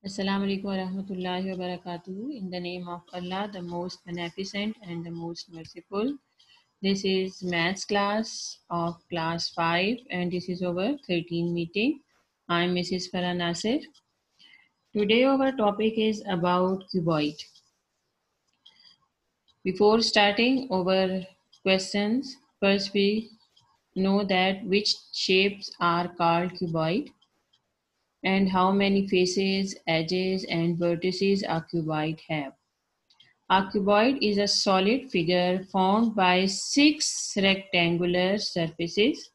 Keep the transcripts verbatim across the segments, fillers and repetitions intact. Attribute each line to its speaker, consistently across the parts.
Speaker 1: Assalamu alaikum wa rahmatullahi wa barakatuh. In the name of Allah, the most beneficent and the most merciful. This is maths class of class five and this is our thirteen meeting. I'm Missus Farah Nasir. Today our topic is about cuboid. Before starting our questions, first we know that which shapes are called cuboid and how many faces, edges and vertices a cuboid have. A cuboid is a solid figure formed by six rectangular surfaces.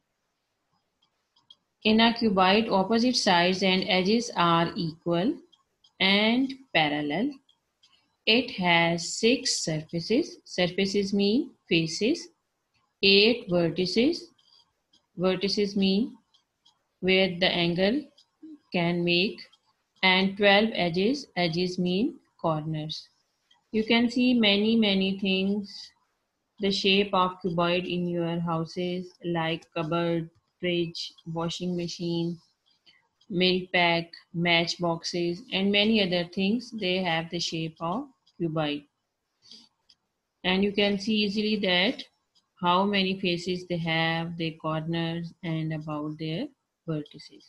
Speaker 1: In a cuboid, opposite sides and edges are equal and parallel. It has six surfaces. Surfaces mean faces. Eight vertices. Vertices mean where the angle can make. And twelve edges. Edges mean corners. You can see many, many things. The shape of cuboid in your houses like cupboard, fridge, washing machine, milk pack, match boxes, and many other things, they have the shape of cuboid. And you can see easily that how many faces they have, their corners, and about their vertices.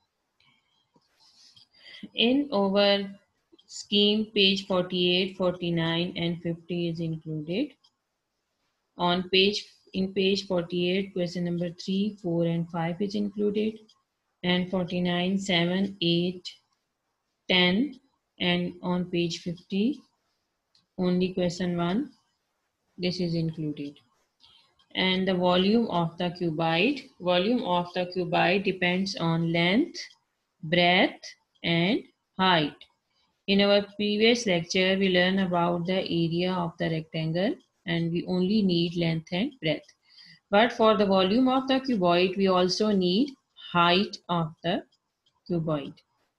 Speaker 1: In our scheme, page forty-eight, forty-nine, and fifty is included. On page in page forty-eight, question number three, four, and five is included, and forty-nine, seven, eight, ten, and on page fifty, only question one, this is included. And the volume of the cuboid, volume of the cuboid depends on length, breadth, and height. In our previous lecture, we learned about the area of the rectangle, and we only need length and breadth. But for the volume of the cuboid, we also need height of the cuboid.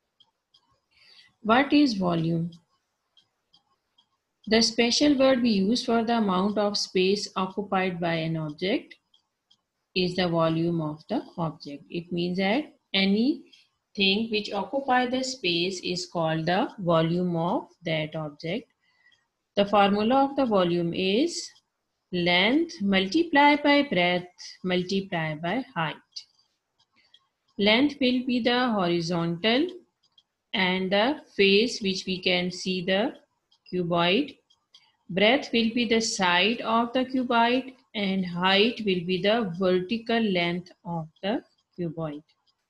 Speaker 1: What is volume? The special word we use for the amount of space occupied by an object is the volume of the object. It means that anything which occupies the space is called the volume of that object. The formula of the volume is length multiplied by breadth multiplied by height. Length will be the horizontal and the face which we can see the cuboid. Breadth will be the side of the cuboid and height will be the vertical length of the cuboid.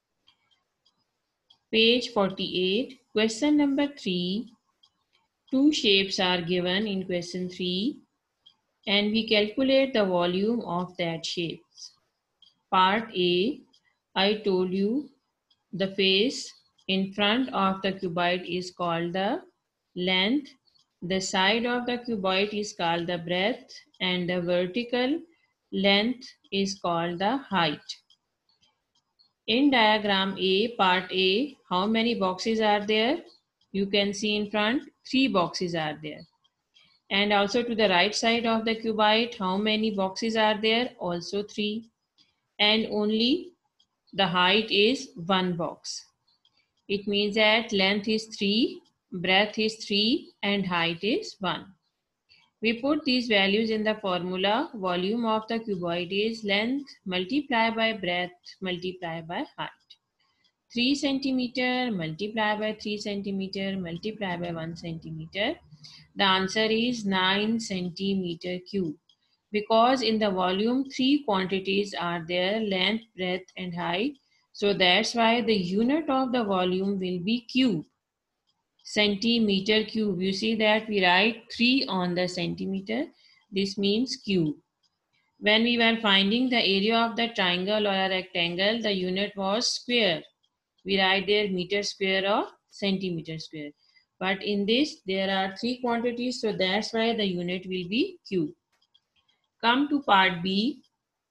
Speaker 1: Page forty-eight, question number three. Two shapes are given in question three and we calculate the volume of that shapes. Part A, I told you the face in front of the cuboid is called the length, the side of the cuboid is called the breadth, and the vertical length is called the height. In diagram A, part A, how many boxes are there? You can see in front, three boxes are there. And also to the right side of the cuboid, how many boxes are there? Also three. And only the height is one box. It means that length is three, breadth is three, and height is one. We put these values in the formula. Volume of the cuboid is length multiplied by breadth multiplied by height. three centimeter multiplied by three centimeter multiplied by one centimeter. The answer is nine centimeter cube. Because in the volume, three quantities are there, length, breadth, and height. So that's why the unit of the volume will be cube. Centimeter cube. You see that we write three on the centimeter. This means cube. When we were finding the area of the triangle or a rectangle, the unit was square. We write there meter square or centimeter square. But in this, there are three quantities, so that's why the unit will be cube. Come to part B.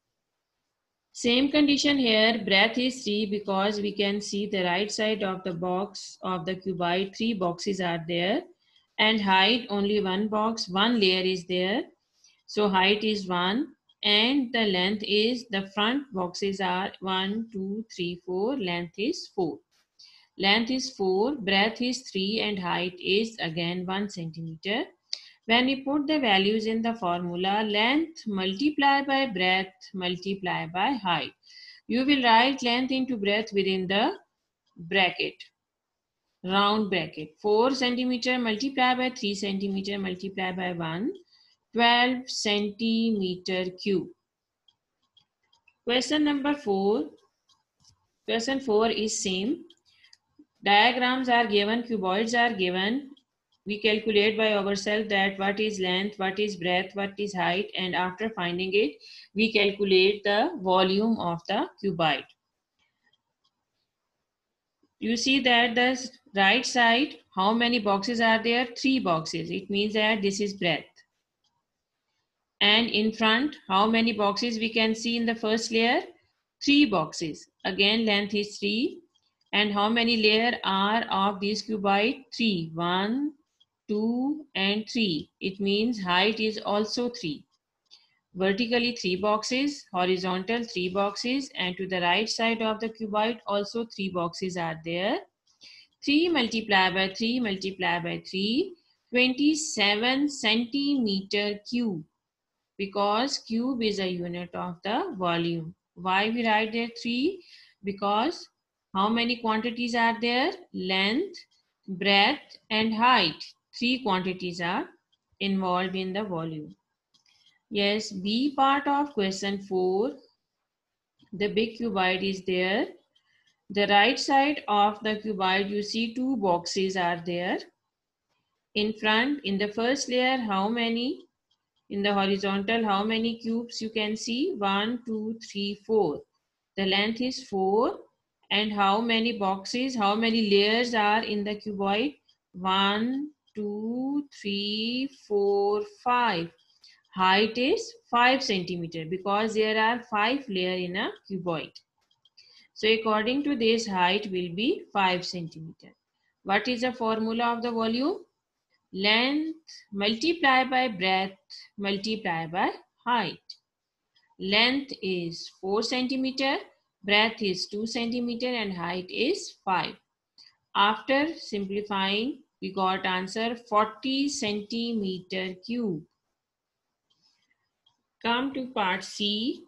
Speaker 1: Same condition here, breadth is three because we can see the right side of the box of the cuboid, three boxes are there. And height, only one box, one layer is there. So height is one. And the length is, the front boxes are one, two, three, four, length is four. Length is four, breadth is three, and height is again one centimeter. When we put the values in the formula, length multiply by breadth multiply by height. You will write length into breadth within the bracket, round bracket. four centimeter multiply by three centimeter multiply by one, twelve centimeter cube. Question number four. Question four is same. Diagrams are given, cuboids are given. We calculate by ourselves that what is length, what is breadth, what is height, and after finding it, we calculate the volume of the cuboid. You see that the right side, how many boxes are there? Three boxes. It means that this is breadth. And in front, how many boxes we can see in the first layer? Three boxes. Again, length is three. And how many layers are of this cuboid? Three. One, two, and three. It means height is also three. Vertically three boxes, horizontal three boxes, and to the right side of the cuboid also three boxes are there. three multiplied by three multiplied by three, twenty-seven centimeter cube. Because cube is a unit of the volume. Why we write there three? Because how many quantities are there? Length, breadth, and height. Three quantities are involved in the volume. Yes, B part of question four. The big cuboid is there. The right side of the cuboid, you see two boxes are there. In front, in the first layer, how many? In the horizontal, how many cubes you can see? One, two, three, four. The length is four. And how many boxes, how many layers are in the cuboid? One, two, three, four, five. Height is five centimeter because there are five layers in a cuboid. So according to this, height will be five centimeter. What is the formula of the volume? Length multiply by breadth multiply by height. Length is four centimeter, breadth is two centimeter, and height is five. After simplifying, we got answer forty centimeter cube. Come to part C.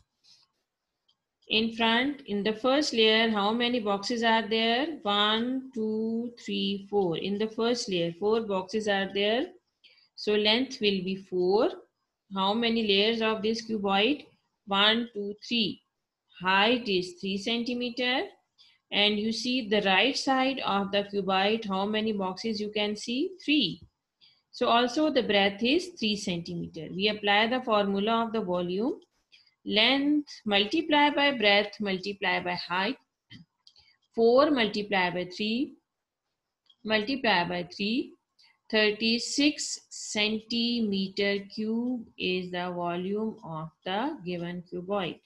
Speaker 1: In front, in the first layer, how many boxes are there? One, two, three, four. In the first layer, four boxes are there. So length will be four. How many layers of this cuboid? One, two, three. Height is three centimeter. And you see the right side of the cuboid, how many boxes you can see? Three. So also the breadth is three centimeter. We apply the formula of the volume. Length multiply by breadth multiply by height. four multiply by three multiply by three. thirty-six centimeter cube is the volume of the given cuboid.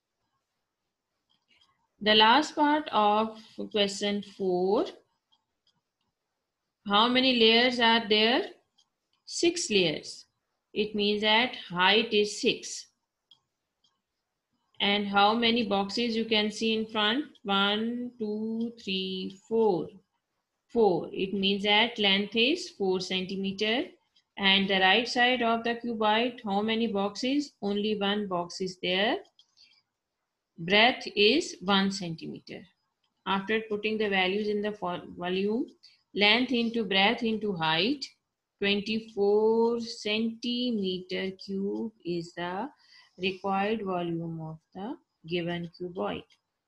Speaker 1: The last part of question four. How many layers are there? Six layers. It means that height is six. And how many boxes you can see in front? One, two, three, four. Four. It means that length is four centimeter. And the right side of the cuboid, how many boxes? Only one box is there. Breadth is one centimeter. After putting the values in the volume, length into breadth into height, twenty-four centimeter cube is the required volume of the given cuboid.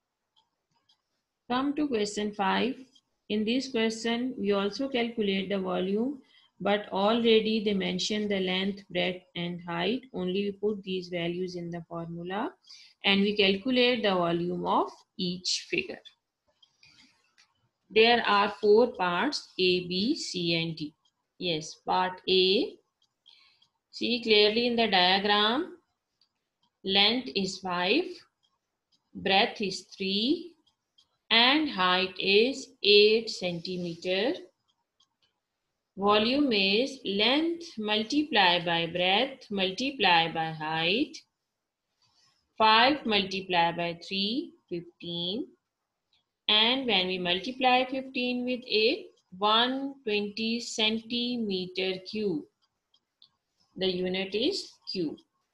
Speaker 1: Come to question five. In this question, we also calculate the volume, but already they mentioned the length, breadth, and height. Only we put these values in the formula and we calculate the volume of each figure. There are four parts, A, B, C, and D. Yes, part A. See clearly in the diagram, length is five, breadth is three, and height is eight centimeter. Volume is length multiplied by breadth multiplied by height. five multiplied by three, fifteen. And when we multiply fifteen with eight, one hundred twenty centimeter cube. The unit is cube.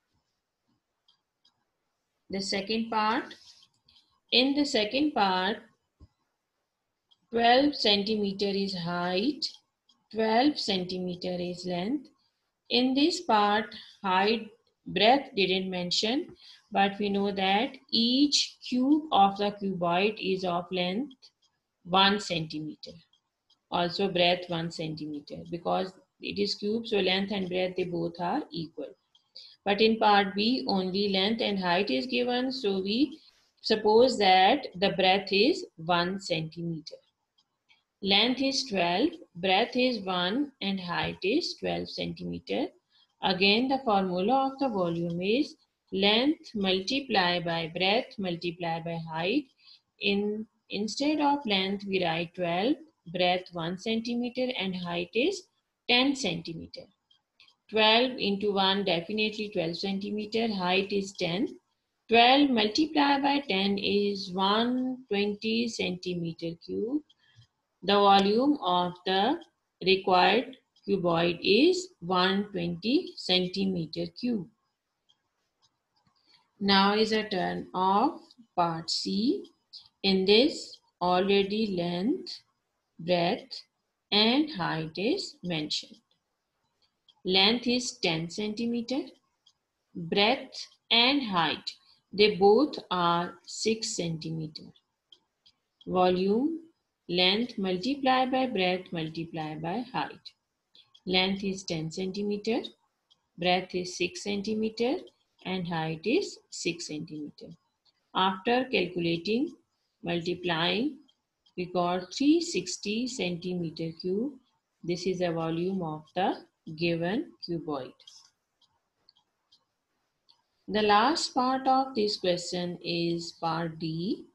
Speaker 1: The second part. In the second part, twelve centimeter is height, twelve centimeter is length. In this part, height, breadth didn't mention, but we know that each cube of the cuboid is of length one centimeter. Also breadth one centimeter, because it is cube, so length and breadth, they both are equal. But in part B, only length and height is given, so we suppose that the breadth is one centimeter. Length is twelve, breadth is one, and height is twelve centimeter. Again, the formula of the volume is length multiplied by breadth multiplied by height. In instead of length, we write twelve, breadth one centimeter, and height is ten centimeter. twelve into one, definitely twelve centimeter, height is ten. twelve multiplied by ten is one hundred twenty centimeter cube. The volume of the required cuboid is one hundred twenty centimeter cube. Now is a turn of part C. In this, already length, breadth, and height is mentioned. Length is ten centimeter. Breadth and height, they both are six centimeter. Volume, length multiplied by breadth multiplied by height. Length is ten centimeter, breadth is six centimeter, and height is six centimeter. After calculating, multiplying, we got three hundred sixty centimeter cube. This is the volume of the given cuboid. The last part of this question is part D.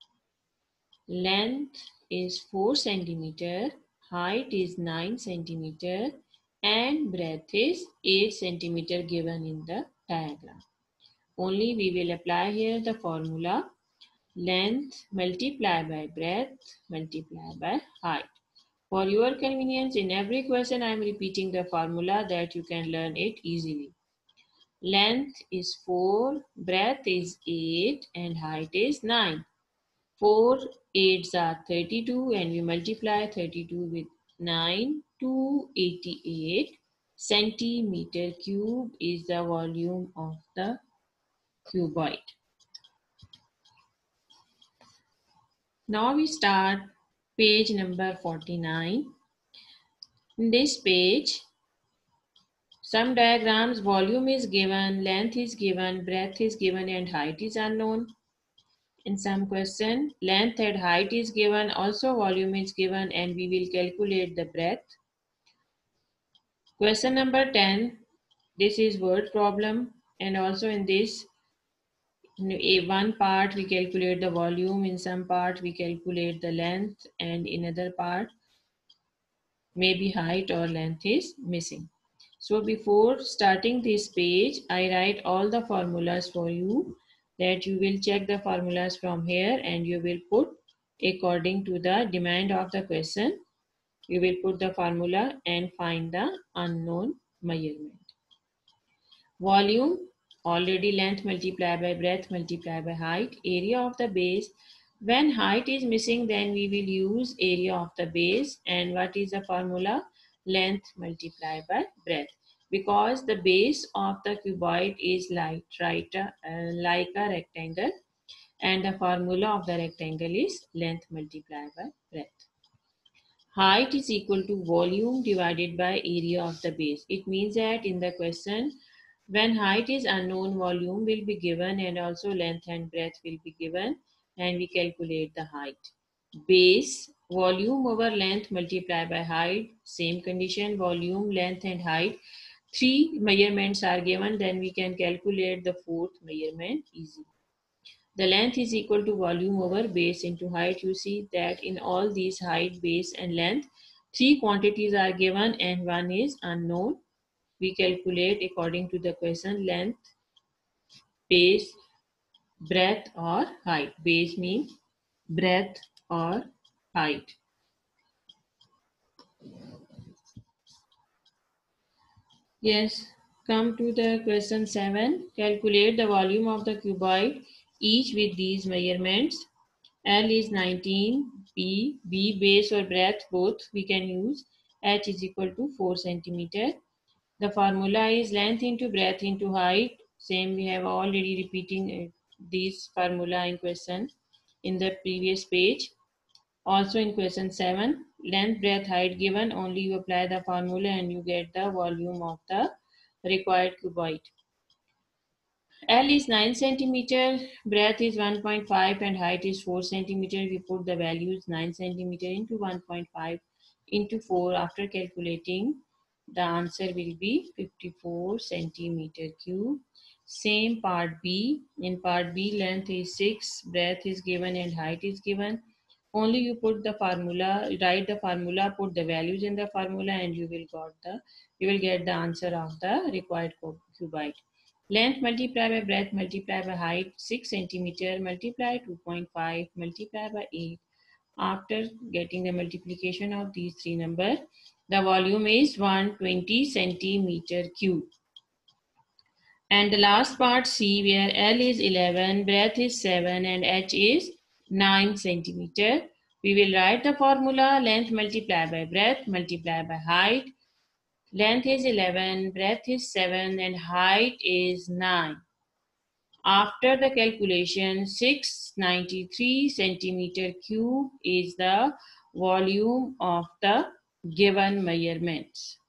Speaker 1: Length is four centimeter, height is nine centimeter, and breadth is eight centimeter given in the diagram. Only we will apply here the formula length multiplied by breadth multiplied by height. For your convenience, in every question I am repeating the formula that you can learn it easily. Length is four, breadth is eight, and height is nine. four eights are thirty-two, and we multiply thirty-two with nine, two hundred eighty-eight centimeter cube is the volume of the cuboid. Now we start page number forty-nine. In this page, some diagrams, volume is given, length is given, breadth is given, and height is unknown. In some question, length and height is given, also volume is given, and we will calculate the breadth. Question number ten, this is word problem, and also in this, in a one part we calculate the volume, in some part we calculate the length, and in other part maybe height or length is missing. So before starting this page, I write all the formulas for you, that you will check the formulas from here and you will put according to the demand of the question. You will put the formula and find the unknown measurement. Volume, already length multiplied by breadth multiplied by height. Area of the base. When height is missing, then we will use area of the base. And what is the formula? Length multiplied by breadth. Because the base of the cuboid is like, right, uh, like a rectangle, and the formula of the rectangle is length multiplied by breadth. Height is equal to volume divided by area of the base. It means that in the question, when height is unknown, volume will be given, and also length and breadth will be given, and we calculate the height. Base, volume over length multiplied by height, same condition, volume, length and height. Three measurements are given, then we can calculate the fourth measurement easily. The length is equal to volume over base into height. You see that in all these height, base and length, three quantities are given and one is unknown. We calculate according to the question length, base, breadth or height. Base means breadth or height. Yes, come to the question seven. Calculate the volume of the cuboid, each with these measurements. L is nineteen, B, B base or breadth both we can use. H is equal to four centimeter. The formula is length into breadth into height. Same we have already repeating uh, this formula in question in the previous page. Also in question seven, length, breadth, height given, only you apply the formula and you get the volume of the required cuboid. L is nine centimeter, breadth is one point five and height is four centimeter. We put the values nine centimeter into one point five into four. After calculating, the answer will be fifty-four centimeter cube. Same part B. In part B, length is six, breadth is given and height is given. Only you put the formula, write the formula, put the values in the formula, and you will got the you will get the answer of the required cuboid. Length multiplied by breadth multiplied by height six centimeter multiply two point five multiplied by eight. After getting the multiplication of these three numbers, the volume is one hundred twenty centimeter cube. And the last part C, where L is eleven, breadth is seven and H is nine centimeter. We will write the formula length multiplied by breadth multiplied by height. Length is eleven, breadth is seven and height is nine. After the calculation, six hundred ninety-three centimeter cube is the volume of the given measurements.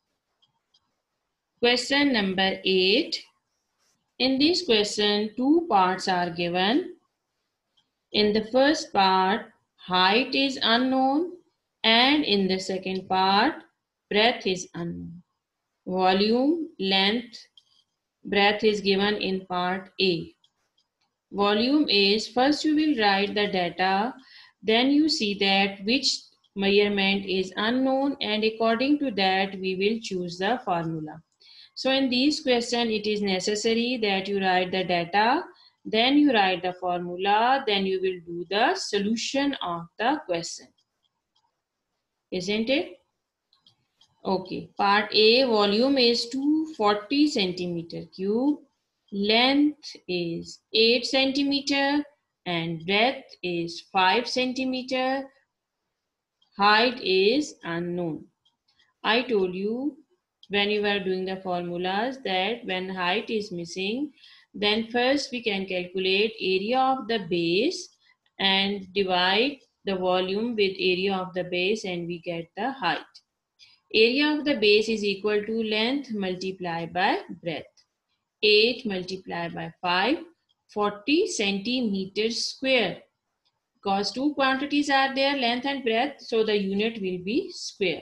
Speaker 1: Question number eight. In this question, two parts are given. In the first part, height is unknown, and in the second part, breadth is unknown. Volume, length, breadth is given in part A. Volume is, first you will write the data, then you see that which measurement is unknown, and according to that we will choose the formula. So in this question it is necessary that you write the data, then you write the formula, then you will do the solution of the question. Isn't it? Okay, part A, volume is two hundred forty centimeter cube. Length is eight centimeter and breadth is five centimeter. Height is unknown. I told you when you were doing the formulas that when height is missing, then first we can calculate area of the base and divide the volume with area of the base and we get the height. Area of the base is equal to length multiplied by breadth. eight multiplied by five, forty centimeters square. Because two quantities are there, length and breadth, so the unit will be square.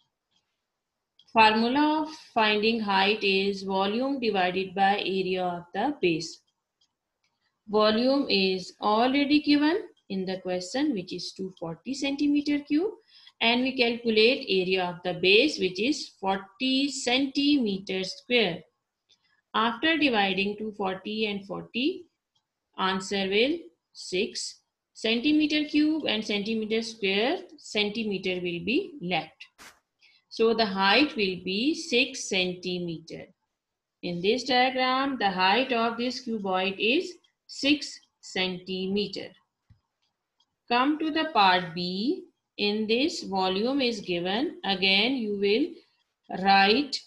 Speaker 1: Formula of finding height is volume divided by area of the base. Volume is already given in the question, which is two hundred forty centimeter cube, and we calculate area of the base, which is forty centimeters square. After dividing two hundred forty and forty, answer will six centimeter cube and centimeter square, centimeter will be left. So the height will be six centimeter. In this diagram, the height of this cuboid is six centimeter. Come to the part B. In this, volume is given. Again, you will write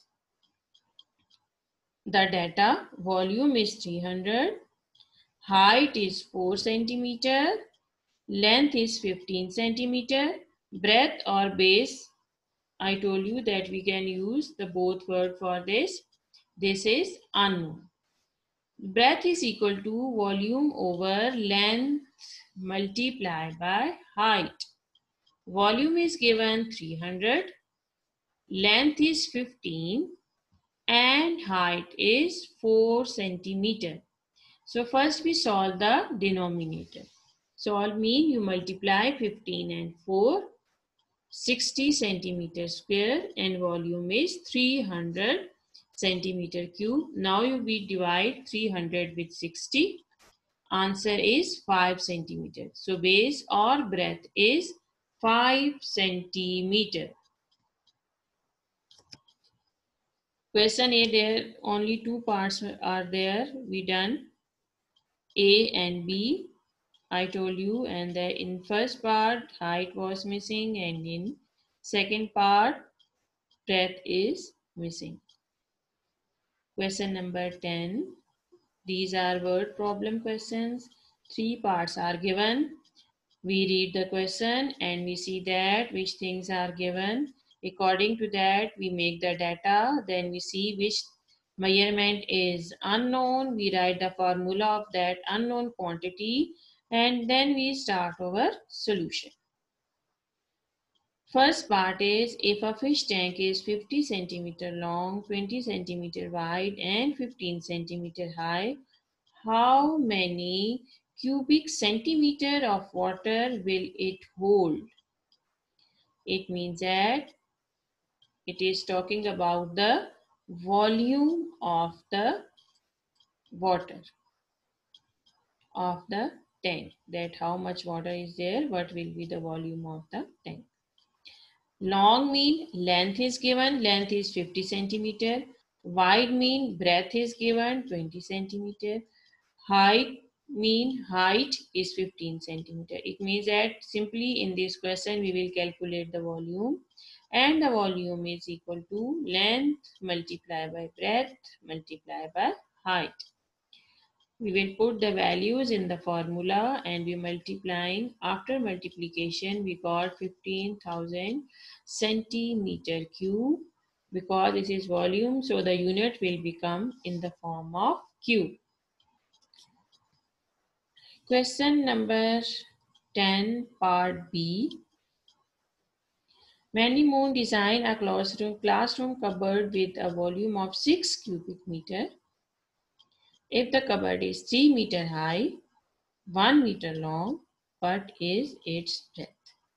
Speaker 1: the data. Volume is three hundred. Height is four centimeter. Length is fifteen centimeter. Breadth or base, I told you that we can use the both word for this. This is unknown. Breadth is equal to volume over length multiplied by height. Volume is given three hundred, length is fifteen and height is four centimeter. So first we solve the denominator. Solve mean you multiply fifteen and four, sixty centimeter square and volume is three hundred centimeter cube. Now you will divide three hundred with sixty. Answer is five centimeter. So base or breadth is five centimeter. Question A, there only two parts are there. We done A and B. I told you, and the in first part height was missing, and in second part breadth is missing. Question number ten. These are word problem questions. Three parts are given. We read the question and we see that which things are given. According to that, we make the data. Then we see which measurement is unknown. We write the formula of that unknown quantity and then we start our solution. First part is if a fish tank is fifty centimeter long, twenty centimeter wide and fifteen centimeter high, how many cubic centimeter of water will it hold? It means that it is talking about the volume of the water of the tank, that how much water is there, what will be the volume of the tank. Long mean length is given, length is fifty centimeter. Wide mean breadth is given, twenty centimeter. Height mean height is fifteen centimeter. It means that simply in this question we will calculate the volume, and the volume is equal to length multiplied by breadth multiplied by height. We will put the values in the formula and we multiplying. After multiplication we got fifteen thousand centimeter cube. Because this is volume, so the unit will become in the form of cube. Question number ten, part B. Mandy Moon designed a classroom, classroom cupboard with a volume of six cubic meter. If the cupboard is three meter high, one meter long, what is its breadth?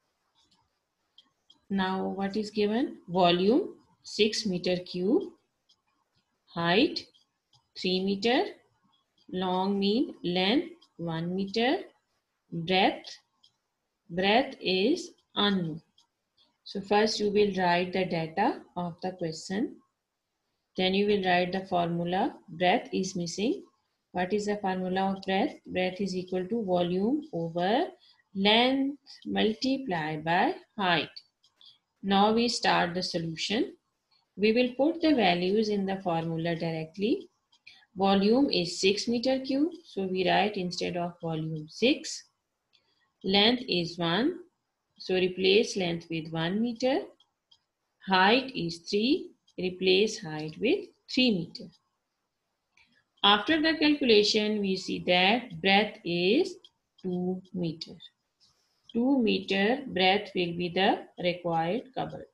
Speaker 1: Now what is given? Volume six meter cube, height three meter, long mean length one meter, breadth, breadth is unknown. So first you will write the data of the question. Then you will write the formula. Breadth is missing. What is the formula of breadth? Breadth is equal to volume over length multiplied by height. Now we start the solution. We will put the values in the formula directly. Volume is six meter cube. So we write instead of volume six. Length is one. So replace length with one meter. Height is three. Replace height with three meter. After the calculation, we see that breadth is two meter. two meter breadth will be the required cupboard.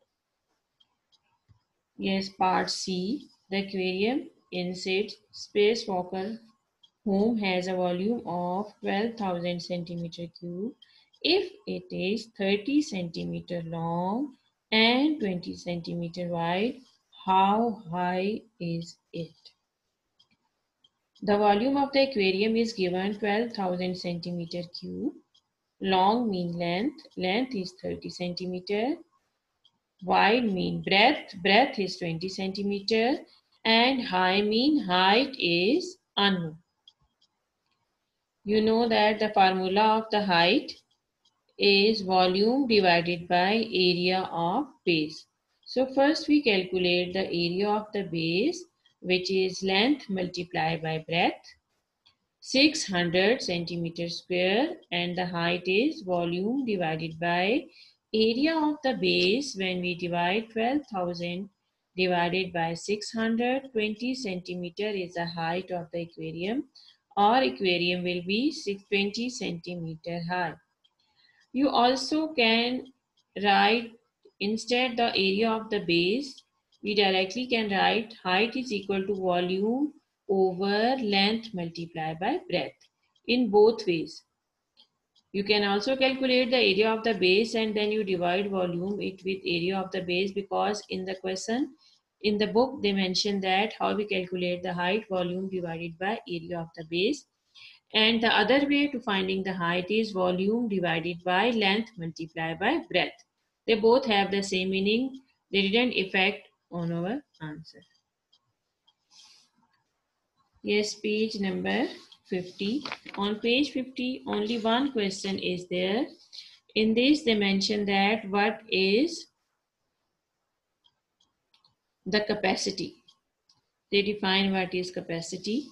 Speaker 1: Yes, part C. The aquarium in Sid Spacewalker home has a volume of twelve thousand centimeter cube. If it is thirty centimeter long and twenty centimeter wide, how high is it? The volume of the aquarium is given twelve thousand centimeter cube. Long mean length, length is thirty centimeter. Wide mean breadth, breadth is twenty centimeter. And high mean height is unknown. You know that the formula of the height is volume divided by area of base. So first we calculate the area of the base, which is length multiplied by breadth, six hundred centimeter square, and the height is volume divided by area of the base. When we divide twelve thousand divided by six hundred, twenty centimeter is the height of the aquarium. Our aquarium will be twenty centimeter high. You also can write instead the area of the base, we directly can write height is equal to volume over length multiplied by breadth in both ways. You can also calculate the area of the base and then you divide volume it with area of the base, because in the question, in the book they mention that how we calculate the height volume divided by area of the base. And the other way to finding the height is volume divided by length multiplied by breadth. They both have the same meaning. They didn't affect on our answer. Yes, page number fifty. On page fifty, only one question is there. In this, they mention that what is the capacity. They define what is capacity.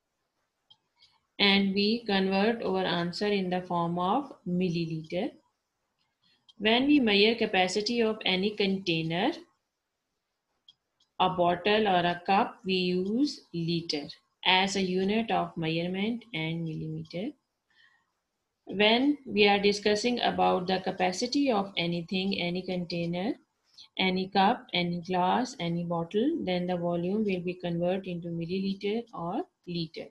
Speaker 1: And we convert our answer in the form of milliliter. When we measure capacity of any container, a bottle or a cup, we use liter as a unit of measurement and millimeter. When we are discussing about the capacity of anything, any container, any cup, any glass, any bottle, then the volume will be converted into milliliter or liter.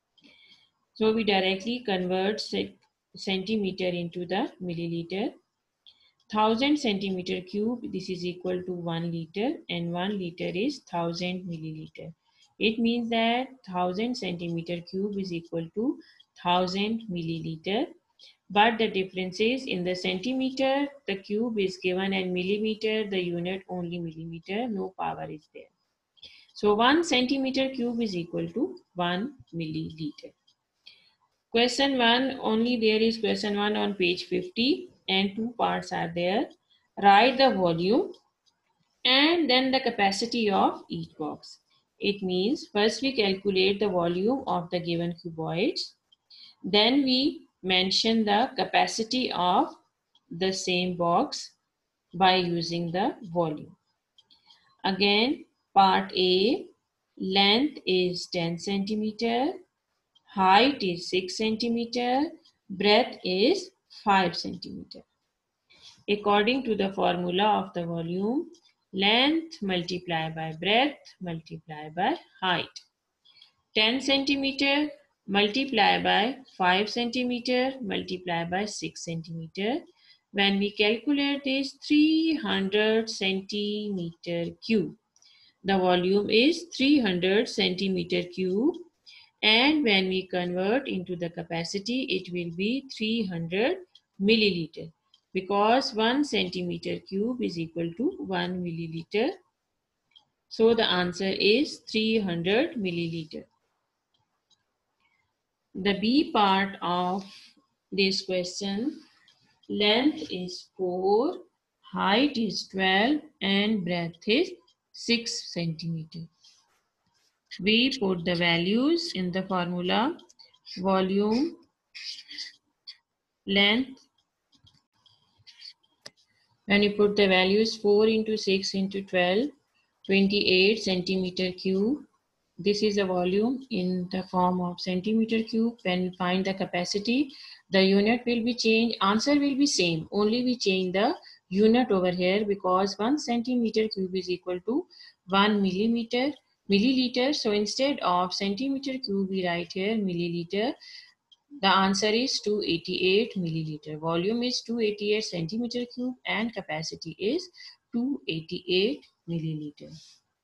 Speaker 1: So we directly convert centimeter into the milliliter. Thousand centimeter cube, this is equal to one liter, and one liter is thousand milliliter. It means that thousand centimeter cube is equal to thousand milliliter. But the difference is in the centimeter, the cube is given, and millimeter, the unit only millimeter, no power is there. So one centimeter cube is equal to one milliliter. Question one, only there is question one on page fifty and two parts are there. Write the volume and then the capacity of each box. It means first we calculate the volume of the given cuboids. Then we mention the capacity of the same box by using the volume. Again, part A, length is ten centimeter. Height is six centimeter, breadth is five centimeter. According to the formula of the volume, length multiplied by breadth multiplied by height. ten centimeter multiplied by five centimeter multiplied by six centimeter. When we calculate this, three hundred centimeter cube. The volume is three hundred centimeter cube. And when we convert into the capacity, it will be three hundred milliliter, because one centimeter cube is equal to one milliliter. So the answer is three hundred milliliter. The B part of this question, length is four, height is twelve, and breadth is six centimeter. We put the values in the formula. Volume, length, when you put the values four into six into twelve, twenty-eight centimeter cube. This is the volume in the form of centimeter cube. When we find the capacity, the unit will be changed. Answer will be same. Only we change the unit over here, because one centimeter cube is equal to one millimeter milliliter. So instead of centimeter cube, we write here milliliter. The answer is two hundred eighty-eight milliliter. Volume is two hundred eighty-eight centimeter cube and capacity is two hundred eighty-eight milliliter.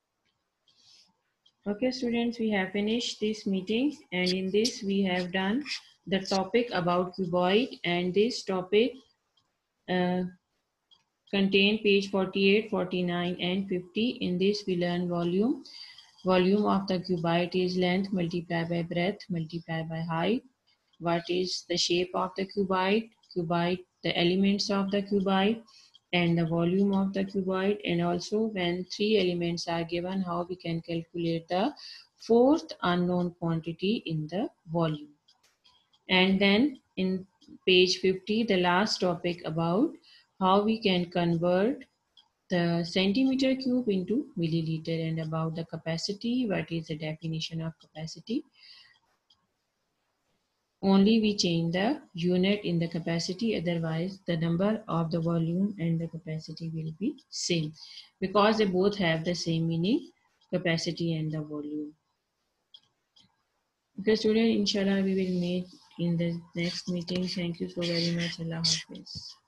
Speaker 1: Okay, students, we have finished this meeting, and in this we have done the topic about cuboid, and this topic uh, contain page forty-eight, forty-nine and fifty. In this we learn volume. Volume of the cuboid is length multiplied by breadth multiplied by height. What is the shape of the cuboid, cuboid, the elements of the cuboid, and the volume of the cuboid, and also when three elements are given, how we can calculate the fourth unknown quantity in the volume. And then in page fifty, the last topic about how we can convert the centimeter cube into milliliter, and about the capacity, what is the definition of capacity. Only we change the unit in the capacity, otherwise the number of the volume and the capacity will be same, because they both have the same meaning, capacity and the volume. Okay, student, inshallah we will meet in the next meeting. Thank you so very much. Allah Hafiz.